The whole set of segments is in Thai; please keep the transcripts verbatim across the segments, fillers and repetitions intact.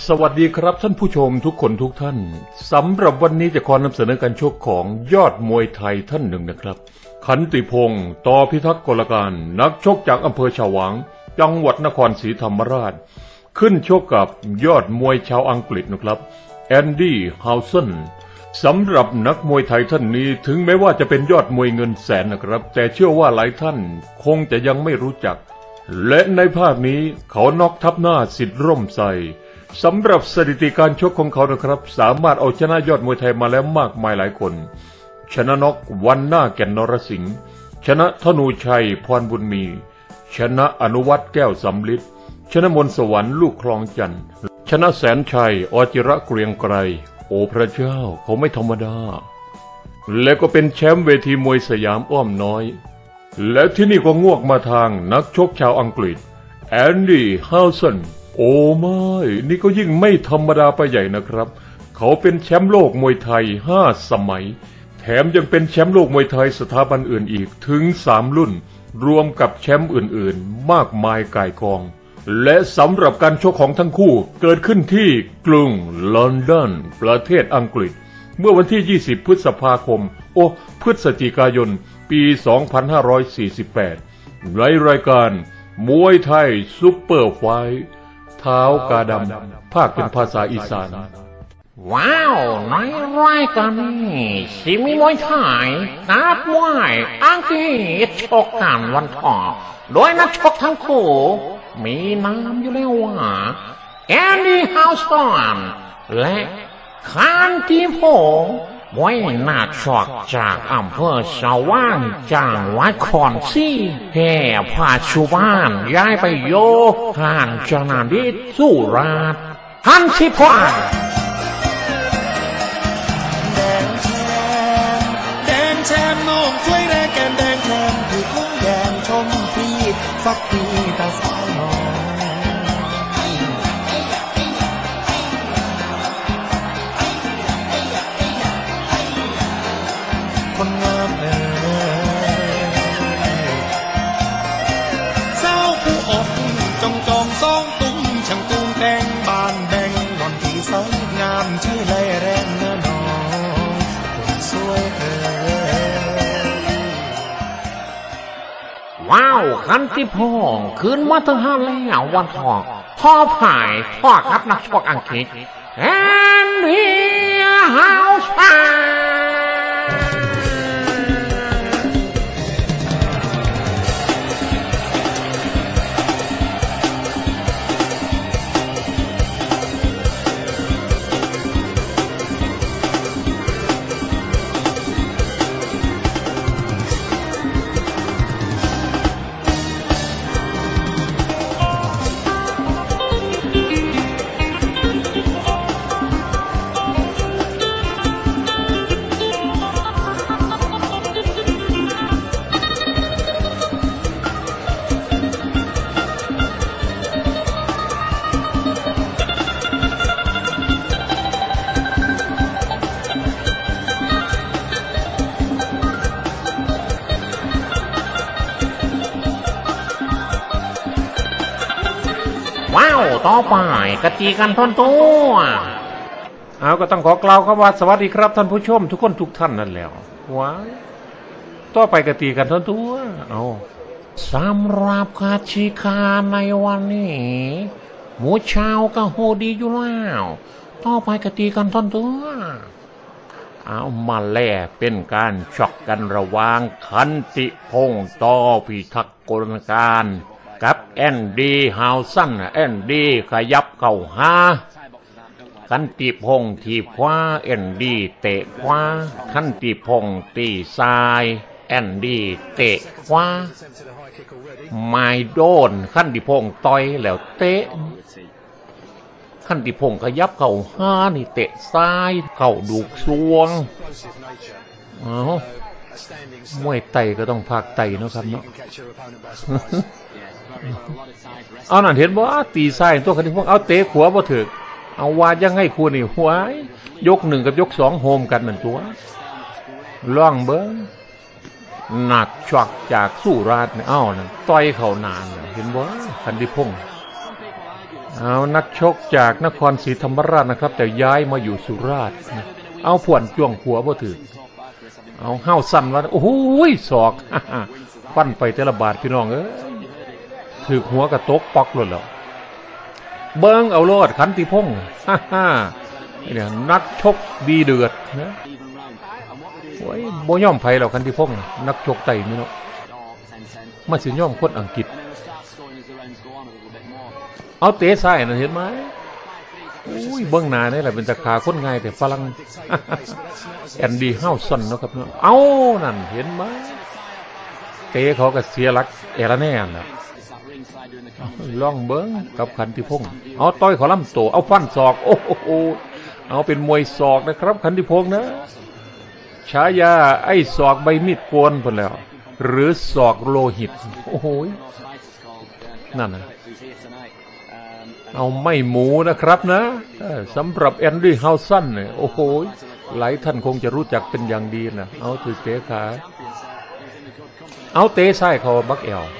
สวัสดีครับท่านผู้ชมทุกคนทุกท่านสำหรับวันนี้จะขอนำเสนอการชกของยอดมวยไทยท่านหนึ่งนะครับขันติพงศ์ตอพิทักษ์กลการนักชกจากอำเภอฉวางจังหวัดนครศรีธรรมราชขึ้นชกกับยอดมวยชาวอังกฤษนะครับแอนดี้ฮาวสันสำหรับนักมวยไทยท่านนี้ถึงแม้ว่าจะเป็นยอดมวยเงินแสนนะครับแต่เชื่อว่าหลายท่านคงจะยังไม่รู้จักและในภาคนี้เขาน็อกทับหน้าสิทธิ์ร่มไทรสำหรับสถิติการชกของเขานะครับสามารถเอาชนะยอดมวยไทยมาแล้วมากมายหลายคนชนะน็อกวันหน้าแก่นนรสิงห์ชนะธนูชัยพรบุญมีชนะอนุวัฒน์แก้วสำลิดชนะมนสวรรค์ลูกคลองจันทร์ชนะแสนชัยอจิระเกรียงไกรโอ้พระเจ้าเขาไม่ธรรมดาและก็เป็นแชมป์เวทีมวยสยามอ้อมน้อยและที่นี่ก็งวกมาทางนักชกชาวอังกฤษแอนดี้ฮาวสันโอ้ไม่นี่ก็ยิ่งไม่ธรรมดาไปใหญ่นะครับเขาเป็นแชมป์โลกมวยไทยห้าสมัยแถมยังเป็นแชมป์โลกมวยไทยสถาบันอื่นอีกถึงสามรุ่นรวมกับแชมป์อื่นๆมากมายก่ายกองและสำหรับการชกของทั้งคู่เกิดขึ้นที่กรุงลอนดอนประเทศอังกฤษเมื่อวันที่ยี่สิบพฤษภาคมโอ้พฤศจิกายนปีสองพันห้าร้อยสี่สิบแปดในรายการมวยไทยซุปเปอร์ไฟท์เท้ากาดำภาคเป็นภาษาอีสานว้าวในรายการนี้สิมีมวยไทยนักมวยอังกฤษชกกันวันทองโดยนักชกทั้งคู่มีนามอยู่แล้วว่าแอนดี้ฮาวสันและขันติพงศ์มวยนักชกจากอำเภอฉวางจังหวัดนครศรีแต่ปัจจุบันย้ายไปอยู่กาญจนดิตสุราษฎร์ขันติพงศ์แดงแชมป์น้องช่วยแรกแกนแดงแชมป์อยู่ทุ่งแดงชมพีฟักพีตาสาวน้อยคนงามเอ๋ยเศร้าผู้อดจองจองซองตุ้มช่างตุ้งแดงบานแดงนอนที่สวยงามใช่ไรแรงเนื้อน้องคนสวยเอ๋ยว้าวขันติพงศ์ขึ้นมาถึงห้าแล้ววันทองพ่อผ่ายพ่อครับนักชกอังกฤษแอนดี้ฮาวสันว้าวต่อไปกติกันทนตัวเอาก็ต้องขอกล่าวคำว่าสวัสดีครับท่านผู้ชมทุกคนทุกท่านนั่นแล้วว้าวต่อไปกติกันทนตัวเอาสำหรับกติกาในวันนี้หมูชาวก็โหดีอยู่แล้วต่อไปกติกันทนตัวเอามาแล่เป็นการช็อกกันระหว่างขันติพงศ์ต่อพิทักษ์กลการกับแอนดี้ฮาวสันแอนดี้ขยับเข้าหาขันติพงศ์ทีบขวาแอนดี้เตะขวาขันติพงศ์ตีซ้ายแอนดี้เตะขวาไม่โดนขันติพงศ์ต่อยแล้วเตะขันติพงศ์ขยับเข้าหานี่เตะซ้ายเข้าดูกซวงเอามวยไตก็ต้องพากไตเนาะครับเนาะเอาหน่ะเห็นว่าตีซ้ายตัวขันติพงศ์เอาเตะขวาบ่ถึกเอาว่ายังไงคู่นี่หวายยกหนึ่งกับยกสองโฮมกันนั่นตัวล่องเบิ้งหนักชวักจากสุราษฎร์เอ้านั่นต่อยเข่านานเห็นบ่ขันติพงศ์เอานักชกจากนครศรีธรรมราชนะครับแต่ย้ายมาอยู่สุราษฎร์เอาผ่วนจ้วงหัวบ่ถือเอาเฮ้าสั้นว่าโอ้โหศอกฟันไปแต่ละบาทพี่น้องเอ้ยถือหัวกระตกปอกหล่นแล้วเบิ้งเอาโลดขันติพงศ์ฮ่าฮ่าเนี่ยนักชกดีเดือดนะโอ้ยบ่ย่อมไผหรอกขันติพงศ์นักชกไต่นี่เนาะมาสิย่อมคนอังกฤษเอาเตะซ้ายน่ะเห็นไหมอุ้ยเบื้องหน้านี่แหละเป็นตะขาคนง่ายแต่ฝรั่งแอนดี้เฮาสันเนาะครับเนาะเอานั่นเห็นไหมเตะเขาก็เสียหลักเอราแน่น่ะล่องเบิ้งกับขันติพงศ์เอาต้อยขอลำโตเอาฟันศอกโอ้โหเอาเป็นมวยศอกนะครับขันติพงศ์นะฉายาไอ้ศอกใบมีดโกนพุ่นแล้วหรือศอกโลหิตโอ้โหนั่นนะเอาไม่หมูนะครับนะสำหรับแอนดี้เฮาสันเนี่ยโอ้โหหลายท่านคงจะรู้จักเป็นอย่างดีนะเอาถือเตะขาเอาเตะซ้ายเขาบักแอล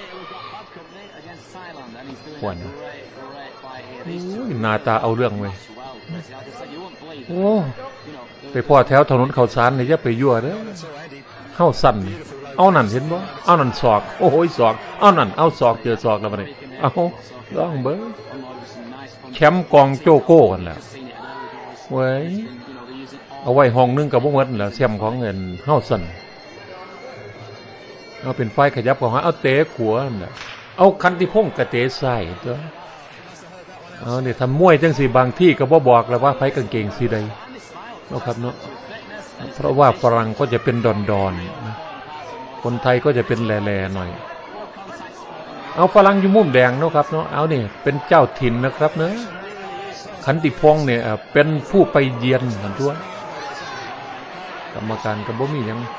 หวนหน้าตาเอาเรื่องไว้โอ้ไปพ่อแถวถนนข้าวสารเนี่ยจะไปยั่วเด้อเฮาสันเอานั่นเห็นบ่เอานั่นศอกโอ้โหศอกเอานั่นเอาศอกเจอศอกแล้วมาเนี่ยเอาลองเบิ้งแชมป์กองโจโก้กันแล้วเว้ยเอาไว้ห้องนึงกับพวกมันแหละแชมป์ของเงินเฮาสันเอาเป็นไฟขยับของเอาเตะขวาน่ะเอาคันติพงศ์กระเตะใส่ตัวเอาเนี่ยทำมวยจังสีบางที่ก็บ่บอกแล้วว่าไฟกางเกงสีใดเนาะครับเนาะเพราะว่าฝรั่งก็จะเป็นดอนดอนนะคนไทยก็จะเป็นแหล่ๆหน่อยเอาฝรั่งอยู่มุมแดงเนาะครับเนาะเอาเนี่ยเป็นเจ้าถิ่นนะครับเนาะขันติพงศ์เนี่ยเป็นผู้ไปเยือนกันตัวกรรมการกับบ่มียัง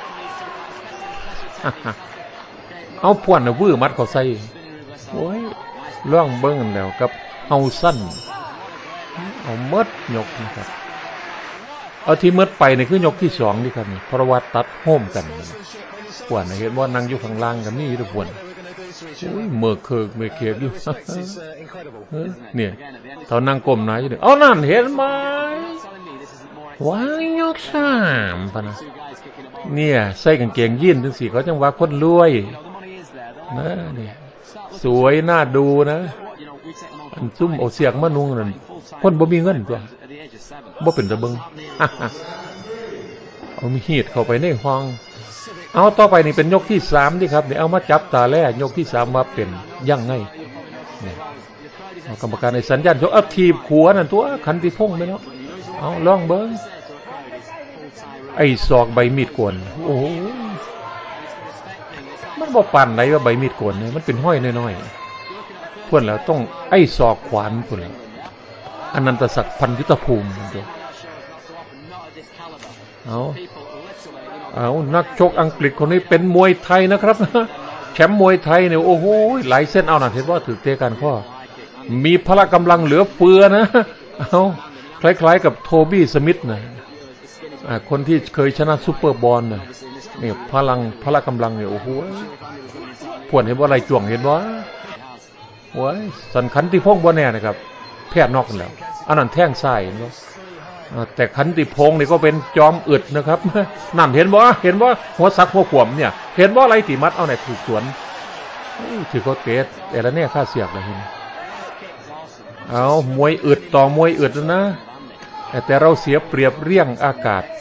เอาพวนวื้อมัดเขาใส่โอ้ยล่องเบิ้งแล้วกับเฮาสั้นเอาเมิดยกนะครับเอาที่เมิดไปนี่คือยกที่สองนี่ครับเพราะว่าตัดโฮมกันพวนเห็นว่านั่งอยู่ข้างล่างกับนี่ทุกคนเมื่อเคิกเมื่อเคียกอยู่เนี่ยเท่านั่งก้มหน้าอยู่เนี่ยเอานั่นเห็นไหมว้ายยกสามปะนะเนี่ยใส่กางเกงยีนถึงสี่เขาจังว่าคนรวยนะเนี่ยสวยน่าดูนะอันซุ่มเอาเสียงมานุ่งนั่นคนบ่มีเงินตัวบ่เป็นตะเบิงเอามีหีดเข้าไปในห้องเอาต่อไปนี่เป็นยกที่สามดิครับเดี๋ยวเอามาจับตาแรกยกที่สามมาเป็นยังไงเนี่ยกรรมการในสัญญาณยกเอาทีบขัวนั่นตัวขันติพงศ์ไหมเนาะเอาลองเบิ้งไอ้ศอกใบมีดโกนโอ้มันบ่ปั่นไหนว่าใบมีดโกนเนี่ยมันเป็นห้อยน้อยๆพวกแล้วต้องไอ้ศอกขวานพวกแล้วอนันตศักดิ์พันยุทธภูมิเดียวเอาเอานักชกอังกฤษคนนี้เป็นมวยไทยนะครับแชมป์มวยไทยเนี่ยโอ้โหหลายเส้นเอาหน่ะเห็นว่าถือเตะกันข้อมีพละกำลังเหลือเฟือนะเอาคล้ายๆกับโทบี้สมิธนะคนที่เคยชนะซุปเปอร์บอลนะเนี่ยพลังพละกำลังเนี่ยโอ้โหพวนเห็นว่าอะไรจ่วงเห็นว่าโอ้ยสันขันติพงศ์บ่แน่นะครับแพทย์นอกกันแล้วอันนั้นแท่งใส่เนาะแต่ขันติพงศ์นี่ก็เป็นจอมอึดนะครับนั่นเห็นบ่เห็นว่าหัวซักหัวขวมเนี่ยเห็นว่าอะไรตีมัดเอาไหนถูกสวนถือเขาเตะแต่ละเนี่ยค่าเสียบเลยทีนี้เอามวยอึดต่อมวยอึดนะแต่เราเสียเปรียบเรี่ยงอากาศ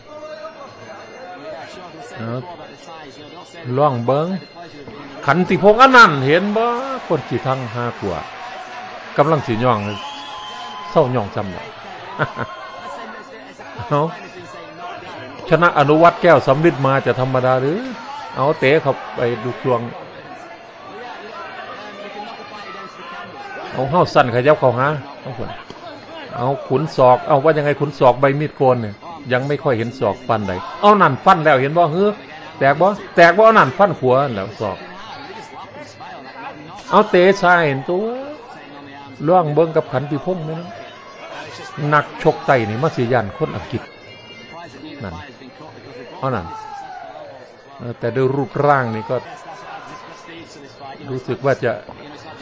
ล่องเบิ้งขันติพงศ์อันนั้นเห็นบ่คนขี่ทั้งห้ากว่ากำลังสีย่องเศร้าย่องจำเลยเอาชนะอนุวัตแก้วสำลิดมาจะธรรมดาหรือเอาเตะเขาไปดูช่วงเอาเฮ้าสั้นขยับเขาหาเอาคนเอาขุนศอกเอาว่ายังไงขุนศอกใบมีดโกนเนี่ยยังไม่ค่อยเห็นศอกฟันใดเอานั่นฟันแล้วเห็นบ่เฮ้อแตกบ่แตกบ่เอานั่นฟันขวาแล้วศอกเอาเตะซ้ายเห็นตัวล่วงเบิ้งกับขันติพงศ์ไหมนะนักชกไต่นี่มาเสียยันคนอังกฤษนั่นเอานั่นแต่ด้วยรูปร่างนี่ก็รู้สึกว่าจะ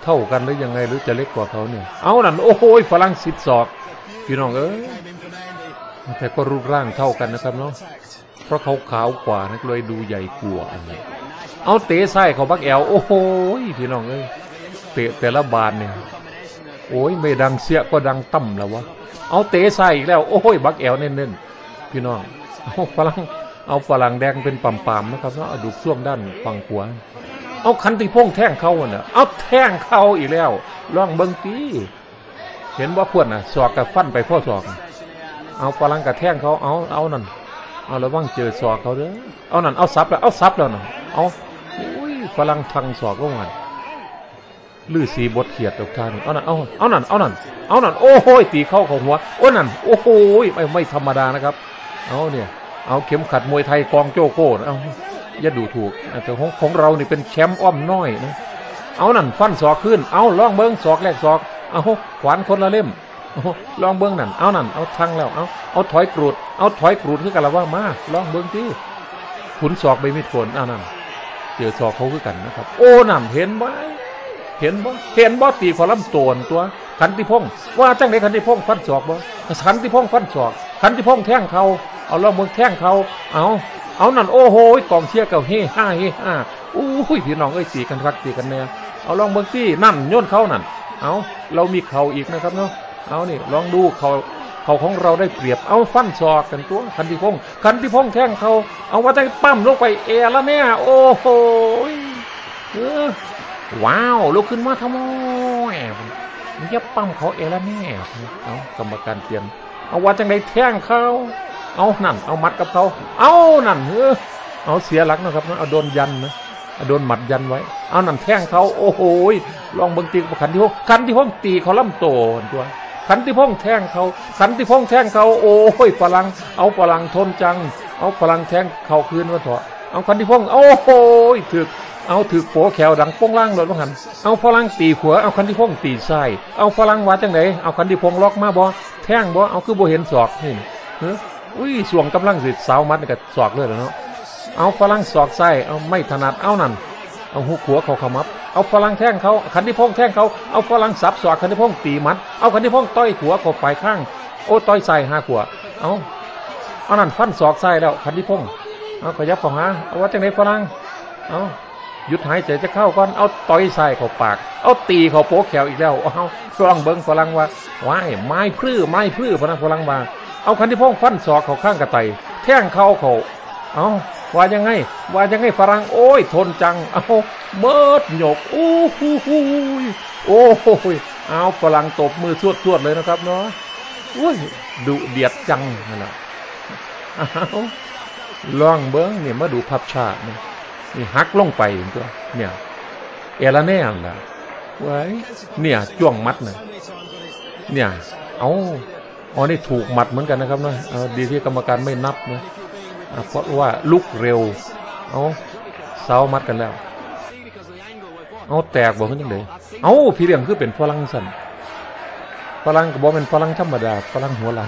เท่ากันหรือยังไงหรือจะเล็กกว่าเขาเนี่ยเอานั่นโอ้โหฝรั่งสิบศอกพี่น้องเอ้ยแต่ก็รูปร่างเท่ากันนะครับเนาะเพราะเขาขาวกว่านะเลยดูใหญ่กว่าอันนี้เอาเตะไส้เขาบักแอลโอ้โหพี่น้องเอ้ยเตะแต่ละบานเนี่ยโอ้ยไม่ดังเสียก็ดังต่ำแล้ววะเอาเตะไส้อีกแล้วโอ้ยบักแอลเน้นๆพี่น้องเอาฝรั่งเอาฝรั่งแดงเป็นปั๊มๆนะครับเนาะดูช่วงด้านฝั่งขวาเอาคันติพงแท่งเขาเนี่ยเอาแท่งเขาอีกแล้วลองเบิ้งตีเห็นว่าพวดน่ะศอกกับฟันไปพ่อศอกเอาฝรั่งกับแท่งเขาเอาเอานั่นเอาระวังเจอศอกเขาเด้อเอานั่นเอาซับแล้วเอาซับแล้วน่ะเอาอุ้ยฝรั่งทังศอกก็มันลื้อสีบดเขียดตกทานเอานั่นเอาเอานั่นเอานั่นเอานั่นโอ้โหตีเข้าของหัวโอ้นั่นโอ้โหไม่ไม่ธรรมดานะครับเอาเนี่ยเอาเข็มขัดมวยไทยกองโจโก้เอาอย่าดูถูกแต่ของของเรานี่เป็นแชมป์อ้อมน้อยนะเอานั่นฟันศอกขึ้นเอาลองเบิ้งศอกแรกศอกเอาขวานคนละเล่มลองเบิ้งนั่นเอานั่นเอาทังแล้วเอาเอาถอยกรูดเอาถอยกรูดคือกันละว่ามาลองเบิ้งที่ขุนศอกใบมีดโกนเอานั่นเจอศอกเขาคือกันนะครับโอ้นั่นเห็นไหมเห็นบ่เห็นบ่ตีขอลำโตนตัวขันติพงว่าจังไหนขันติพงฟันศอกบ่ขันติพงฟันศอกขันติพงแท่งเขาเอาลองเบิ้งแท่งเขาเอาเอานั่นโอ้โหกองเชียร์เก่าเฮ่ห้าเฮ่ห้าอู้ยพี่น้องเอ้ยตีกันรักตีกันแน่เอาลองเบิ้งที่นั่นย่นเขานั่นเอาเรามีเข่าอีกนะครับเนาะเอานี่ลองดูเขาเขาของเราได้เปรียบเอาฟันศอกกันตัวคันติพงคันติพงแท่งเขาเอาว่าได้ปั้มลงไปเอละแม่โอ้โหเออว้าวลุกขึ้นมาทำไมมันจะปั้มเขาเอละแม่เอากรรมการเปลี่ยนเอาว่าจังไดแท่งเขาเอานั่นเอามัดกับเขาเอานั่นเออเอาเสียหลักนะครับนะเอาโดนยันนะโดนหมัดยันไว้เอานั่นแท่งเขาโอ้โหลองเบิ่งตีขันที่พงขันที่พงตีเขาล่ำโตตัวขันที่พงแท่งเขาขันที่พงแท่งเขาโอ้ยพลังเอาพลังทนจังเอาพลังแท่งเขาคืนมาเถอะเอาขันที่พงโอ้โหถึกเอาถือโผแขวดังป้งล่างเลยว่าหันเอาพลังตีหัวเอาขันที่พงตีไส้เอาพลังวัดจังไหนเอาขันที่พงล็อกมาบ่แท่งบ่เอาคือบ่เห็นศอกนี่เฮ้ยอุ้ยสวงกำลังสิสาวมัดกับศอกเลยแล้วเนาะเอาพลังศอกไส้เอาไม่ถนัดเอานั่นเอาหุกหัวเขาขมับเอาพลังแท่งเขาขันที่พงแท่งเขาเอาพลังสับศอกขันที่พงตีมัดเอาขันที่พงต้อยหัวเขาไปข้างโอ้ต้อยไส้ห้าหัวเอาเอานั่นฟันศอกไส้แล้วขันที่พงเอาขยับเข้าหาเอาว่าจังไหนพลังเอาหยุดหายใจจะเข้าก่อนเอาต่อยไส้เขาปากเอาตีเขาโป๊แขวอีกแล้วเอาฟองเบิ้งพลังว่าว้ายไม้พลื้ไม้พลื้พลังพลังมาเอาคันที่พงฟันศอกเขาข้างกระไตแท่งเขาเขาเอาว่ายังไงว่ายังไงฝรั่งโอ้ยทนจังเอาเมิดหยกโอ้โหโอ้โหเอาฝรั่งตบมือสวดๆเลยนะครับเนาะอุ้ยดุเดียดจังนั่นแหละเอาลองเบิ้งเนี่ยมาดูภาพชาตินี่นี่หักลงไปตัวเนี่ยเอลาแน่ล่ะไว้เนี่ยจ้วงมัดเนี่ยเนี่ยเอาอ๋อนี่ถูกหมัดเหมือนกันนะครับเนาะดีที่กรรมการไม่นับนะเพราะว่าลุกเร็วเอาเสามัดกันแล้วเอาแตกบอกขึ้นยังไงเอาพี่เลี้ยงคือเป็นฝรั่งสันฝรั่งก็บอกเป็นฝรั่งธรรมดาฝรั่งหัวหลัง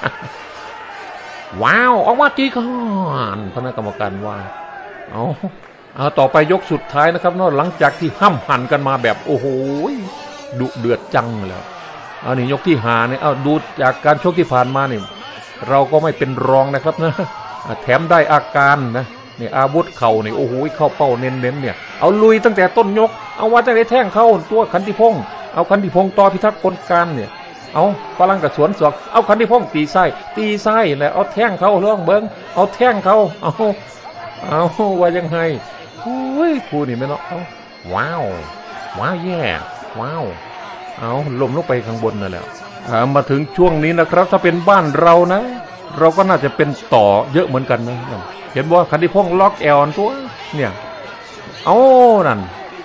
ว้าวออกมาจีก่อนคณะกรรมการว่าเอาเอาต่อไปยกสุดท้ายนะครับเนาะหลังจากที่ห้ำหันกันมาแบบโอ้โหดุเดือดจังแล้วเอานี่ยกที่หาเนี่ยเอาดูจากการชกที่ผ่านมาเนี่ยเราก็ไม่เป็นรองนะครับนะแถมได้อาการนะนี่อาวุธเข่าเนี่ยโอ้โหเข้าเป้าเน้นๆเนี่ยเอาลุยตั้งแต่ต้นยกเอาว่าจะได้แท่งเข้าตัวขันติพงเอาขันติพงต่อพิทักษ์คนการเนี่ยเอาพลังกับสวนศอกเอาขันติพงตีไส้ตีไส้แล้วเอาแท่งเข้าเรื่องเบิ้งเอาแท่งเข้าเอาเอาว่ายังไงอุ้ยครูนี่ไม่เนาะเอาว้าวว้าวแย่ว้าวเอาล้มลงไปข้างบนนั่นแหละมาถึงช่วงนี้นะครับถ้าเป็นบ้านเรานะเราก็น่าจะเป็นต่อเยอะเหมือนกันนะเห็นว่าคันที่พงล็อกแอลตัวเนี่ยเอานั่น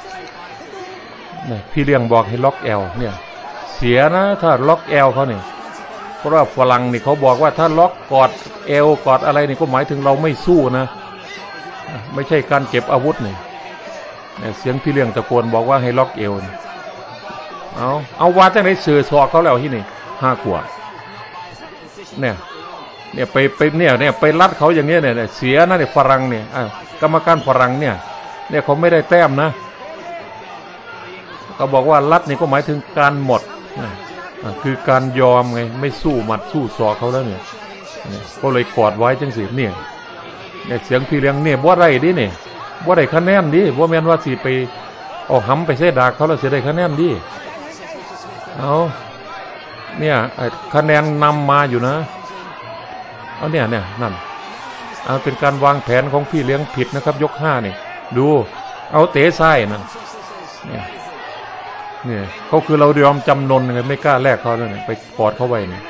พี่เลี้ยงบอกให้ล็อกแอลเนี่ยเสียนะถ้าล็อกแอลเขาเนี่ยเพราะว่าฝรั่งนี่เขาบอกว่าถ้าล็อกกอดแอลกอดอะไรนี่ก็หมายถึงเราไม่สู้นะไม่ใช่การเก็บอาวุธนี่เสียงพี่เลี้ยงตะโกนบอกว่าให้ล็อกเอวเอาเอาวาจังไหนเสือศอกเขาแล้วที่นี่ห้าขวบเนี่ยเนี่ยไปไปเนี่ยเนี่ยไปรัดเขาอย่างเงี้ยเนี่ยเสียนะเนี่ยฝรั่งเนี่ยกรรมการฝรั่งเนี่ยเนี่ยเขาไม่ได้แต้มนะเขาบอกว่ารัดนี่ก็หมายถึงการหมดคือการยอมไงไม่สู้หมัดสู้ศอกเขาแล้วเนี่ยก็เลยกอดไว้จังสิเนี่ยเนี่ยเสียงพี่เลี้ยงเนี่ยบ่ได้ดิเนี่ยบ่ได้คะแนนดิบ่แม่นว่าสิไปเอาหำไปเสดากเขาแล้วสิได้คะแนนดิเอาเนี่ยคะแนนนำมาอยู่นะเอาเนี่ยเนี่ยนั่นเอาเป็นการวางแผนของพี่เลี้ยงผิดนะครับยกห้านี่ดูเอาเตะซ้ายนั่นเนี่ยเนี่ยเขาคือเรายอมจำนนไงไม่กล้าแลกเขาแล้วเนี่ยไปกอดเขาไว้เนี่ย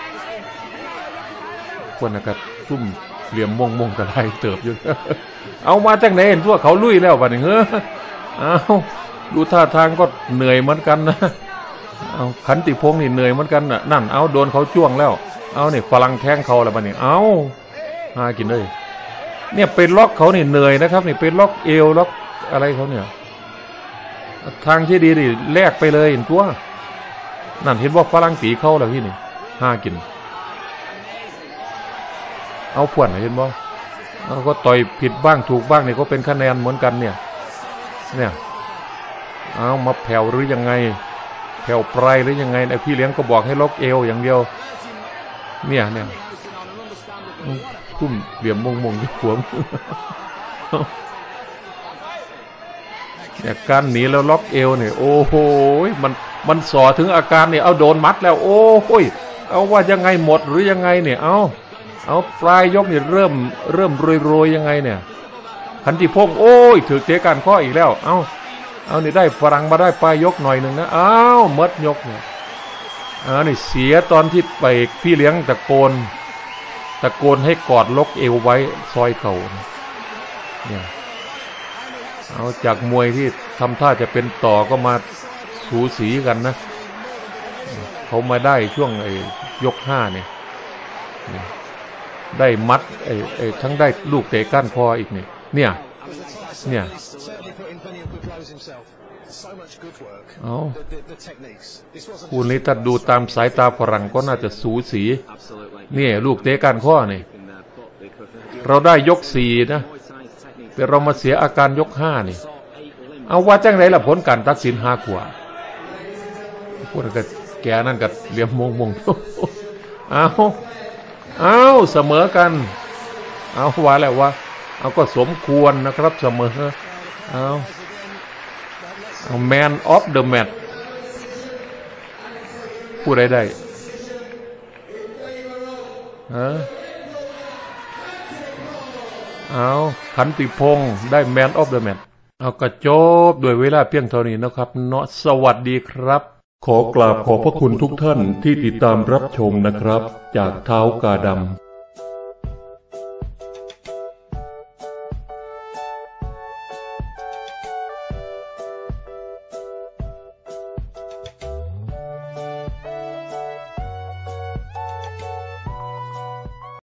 คนนะครับซุ่มเหลี่ยมมงมงกระไรเติบอยู่ เอามาจากไหนเห็นพวกเขาลุยแล้วบ้านี่เฮ้อเอาดูท่าทางก็เหนื่อยเหมือนกันนะเอาขันติพงศ์นี่เหนื่อยเหมือนกันน่ะนั่นเอาโดนเขาจ้วงแล้วเอาเนี่ยฝรั่งแทงเขาแล้วบ้านี่เอาหากินเลยเนี่ยเป็นล็อกเขานี่เหนื่อยนะครับนี่เป็นล็อกเอวล็อกอะไรเขาเนี่ยทางที่ดีดิแลกไปเลยเห็นตัวนั่นเห็นว่าฝรั่งตีเข้าแล้วพี่นี่ห้ากินเอาพวนเห็นบ่เอาก็ต่อยผิดบ้างถูกบ้างนี่ก็เป็นคะแนนเหมือนกันเนี่ยเนี่ยเอามาแผ่วหรือยังไงแผ่วปลายหรือยังไงไอพี่เลี้ยงก็บอกให้ล็อกเอวอย่างเดียวเนี่ยเนี่ยตุ้มเหลี่ยมมงมงที่ขวมเนี่ยการหนีแล้วล็อกเอวเนี่ยโอ้โหมันมันสอถึงอาการเนี่ยเอาโดนมัดแล้วโอ้โหเอาว่ายังไงหมดหรือยังไงเนี่ยเอาเอาปลายยกเนี่ยเริ่มเริ่มโรยๆยังไงเนี่ยขันติพงศ์โอ้ยถือเตะการข้ออีกแล้วเอาเอานี่ได้ฝรั่งมาได้ปลายยกหน่อยหนึ่งนะอ้าวมดยกเนี่ยอ้าวนี่เสียตอนที่ไปพี่เลี้ยงตะโกนตะโกนให้กอดล็อกเอวไว้ซอยเข่าเนี่ยเอาจากมวยที่ทำท่าจะเป็นต่อก็มาสูสีกันนะเขามาได้ช่วงไอ้ยกห้าเนี่ยได้มัดไอ้ไอ้ทั้งได้ลูกเตะก้านคออีกเนี่ยเนี่ยเนี่ยเอาคู่นี้ถ้าดูตามสายตาฝรั่งก็น่าจะสูสีเนี่ยลูกเตะก้านคอเนี่ยเราได้ยกสี่นะแต่เรามาเสียอาการยกห้านี่เอาว่าจังไรล่ะผลการตัดสินห้าขวาพวกนั้นก็แกนั่นก็เหลี่ยมมงมงเอาเอาเสมอกันเอาว่าแล้วว่าเอาก็สมควรนะครับเสมอเอาเอาแมนออฟเดอะแมตช์ผู้ใดได้ฮะเอาขันติพงศ์ได้แมนออฟเดอะแมตช์เอากระจบด้วยเวลาเพียงเท่านี้นะครับเนาะสวัสดีครับขอกราบขอบพระคุณทุกท่านที่ติดตามรับชมนะครับจากเท้ากาดำ